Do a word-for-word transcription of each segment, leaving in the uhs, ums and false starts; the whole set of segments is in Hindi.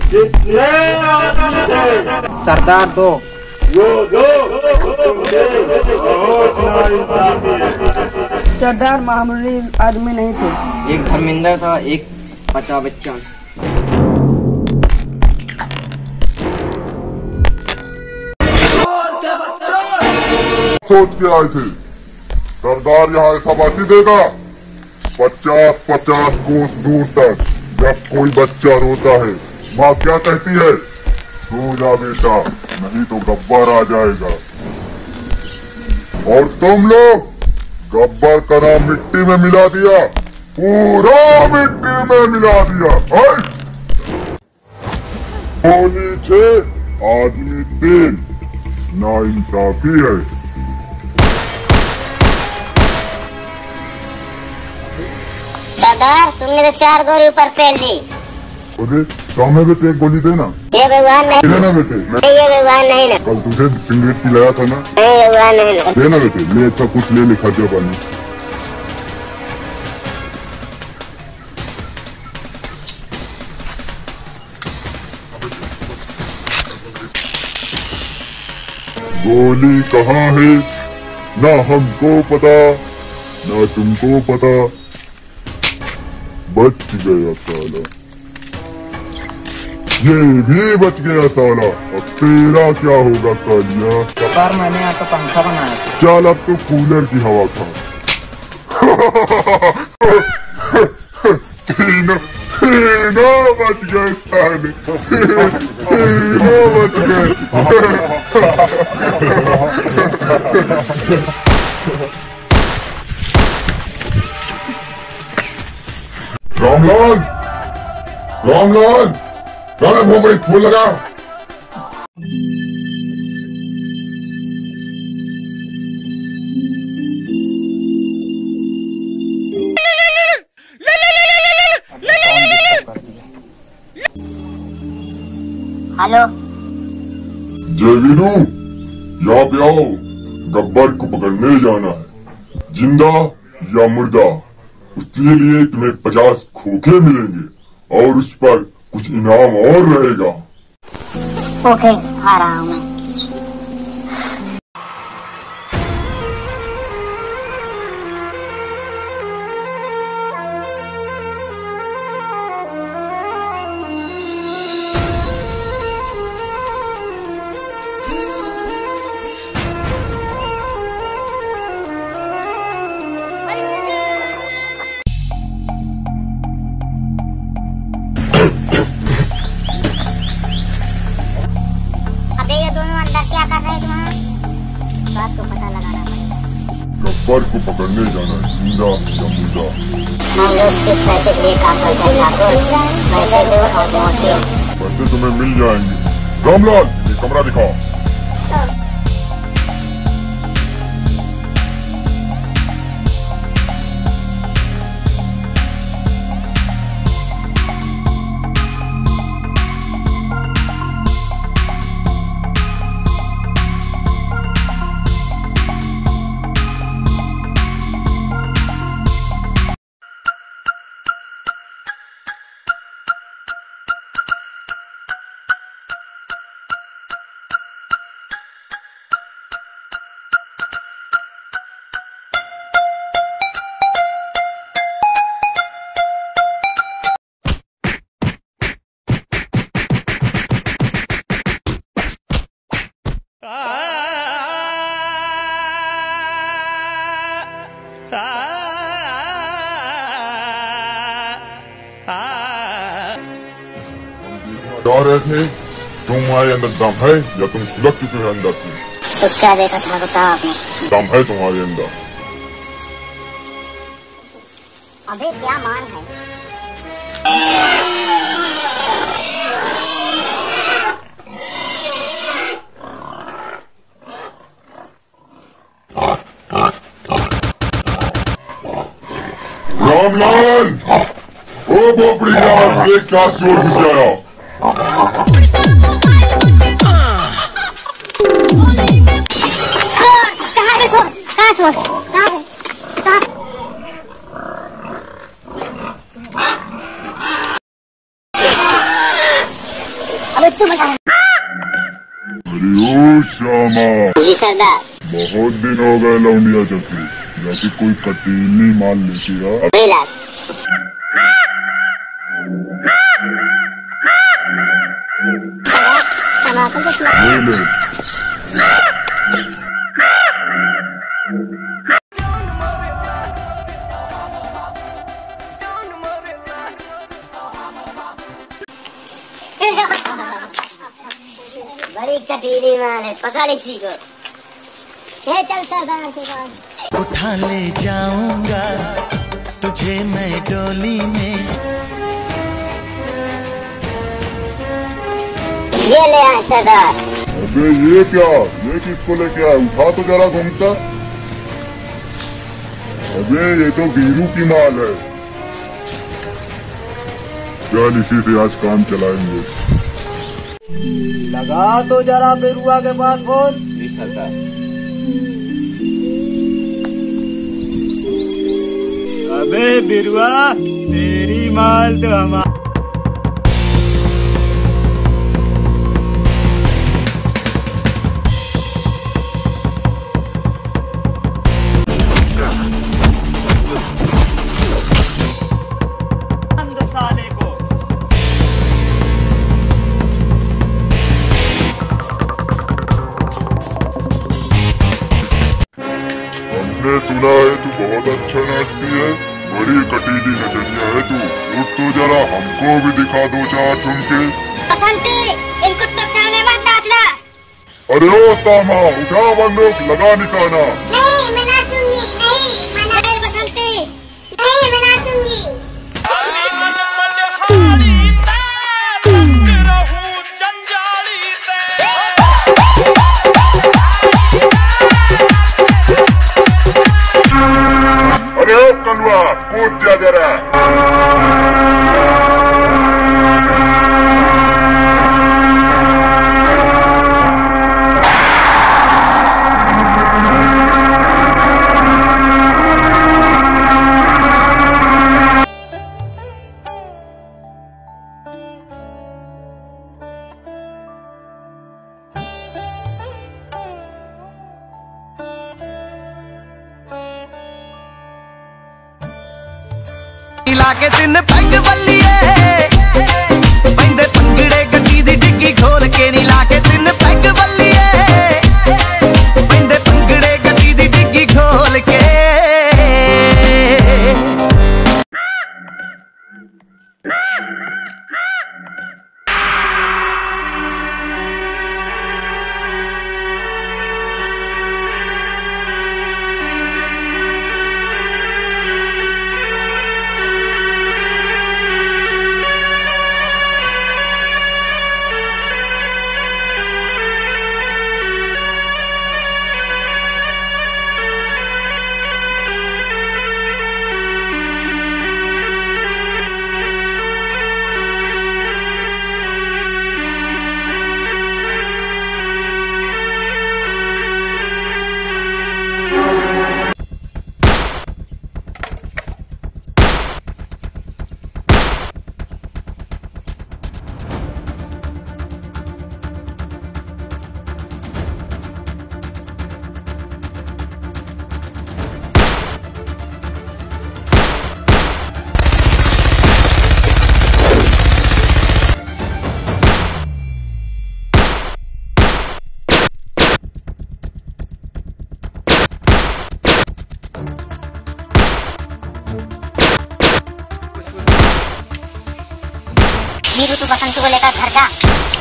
कितने आदमी थे? सरदार दो। वो दो बहुत नाइंसाफी है। सरदार मामूली आदमी नहीं थे। एक धर्मेंद्र था, एक अमिताभ बच्चन। सोच के आए थे सरदार यहाँ शाबाशी देगा पचास पचास कोस दूर तक। जब कोई बच्चा रोता है माँ क्या कहती है? सो जा बेटा, नहीं तो गब्बर आ जाएगा। और तुम लोग गब्बर का नाम मिट्टी में मिला दिया, पूरा मिट्टी में मिला दिया। गोली छह आदमी तीन, नाइंसाफी है। सरदार तुमने तो चार गोली ऊपर फेल दी। बोले सामने बेटे एक गोली देना। ये व्यवहार नहीं देना बेटे। नहीं, ये व्यवहार नहीं ना। कल तुझे सिगरेट पिलाया था ना। नहीं, व्यवहार नहीं ना। देना बेटे, ले अच्छा कुछ ले ले खर्चा पानी। गोली कहाँ है ना हमको पता ना तुमको पता। बच गया साला, ये भी बच गया साला। अब तेरा क्या होगा कालिया? सरदार मैंने यहाँ तो पंखा बनाया था। चल अब तो कूलर की हवा खा। तीनों तीनों बच गए साले, तीनों बच गए। रामलाल, रामलाल, रामलाल मुंह में फूल लगा। हेलो जय वीरू, यहाँ पे आओ, गब्बर को पकड़ने जाना है। जिंदा या मुर्दा, उसके लिए तुम्हें पचास खोखे मिलेंगे और उस पर कुछ इनाम और रहेगा। ओके, आ रहा हूँ मैं। क्या कर रहे हैं? बात को पता लगाना पड़ेगा। गब्बर को पकड़ने जाना है, जिंदा या मुर्दा। हम लोग किस पैसे के लिए काम करते हैं ठाकुर? पैसे दो और मोती। पैसे तुम्हें मिल जाएंगे। रामलाल, ये कमरा दिखाओ। जा रहे थे, तुम्हारे अंदर दम है या तुम सुलग चुके हो अंदर से? कुछ क्या देखा ठाकुर साहब आपने? दम है तुम्हारे अंदर। अभी क्या मान है? रामलाल, ओ बोपड़ी यार, ये क्या शोर घुस गया? कहाँ है शोर? कहाँ शोर? कहाँ है? कहाँ? जी सरदार। बहुत दिन हो गए लौंडिया चक्की, जाके कोई कटीली माल लेके आ। नहीं लाख। ले ले। बड़ी कटीली माल है, पकड़ इसी को। ये चल सरदार के पास। उठा ले जाऊंगा तुझे मैं डोली में। ये ले आए सरदार। अबे ये क्या, ये किसको लेके आया? उठा तो जरा घूमता। अबे ये तो वीरू की माल है। चल इसी से आज काम चलाएंगे। लगा तो जरा बेरुआ के पास फोन। जी सरदार। अबे बिरुआ, तेरी माल तो हमारा। हमने सुना है तू बहुत अच्छा नाचती है, बड़ी कटीली नचनिया है तू। उठ तो जरा हमको भी दिखा दो चार ठुमके। बसंती, इन कुत्तों के सामने मत नाचना। अरे ओ सामा, उठा बंदूक, लगा निशाना। नहीं मैं नाचूंगी, नहीं मैं नहीं बसंती, नहीं मैं नाचूंगी। अरे ओ कलवा, कूद जा जरा। लाके तिन पैग बल्लिए पैंदे पंगड़े गड्डी दी डिग्गी खोल के नी। लाके तिन पैग बल्लिए पैंदे पंगड़े गड्डी दी डिग्गी खोल के। नीरू तू बसंती को लेकर घर जा।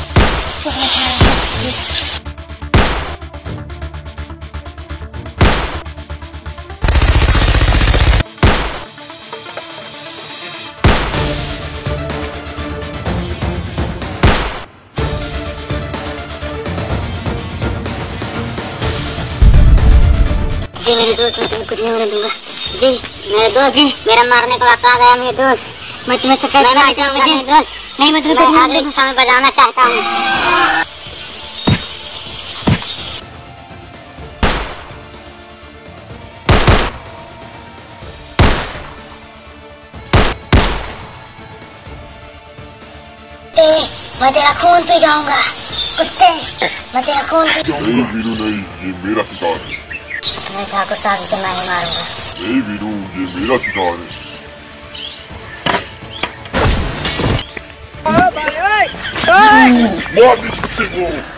जी मेरे दोस्त, मैं तुम्हें कुछ नहीं होने दूंगा। जी मेरे दोस्त, जी मेरा मारने का वक्त आ गया मेरे दोस्त। मैं तुम्हें सब मैं मार जाऊंगा मेरे दोस्त। नहीं मैं तुम्हें कुछ नहीं होने दूंगा। बजाना चाहता हूँ। मैं तेरा खून पी जाऊंगा कुत्ते, मैं तेरा खून पी। नहीं वीरू नहीं, ये मेरा शिकार है। मैं ठाकुर साहब से मैं ही मारूंगा। नहीं वीरू, ये मेरा शिकार है। मार दी कुत्ते को।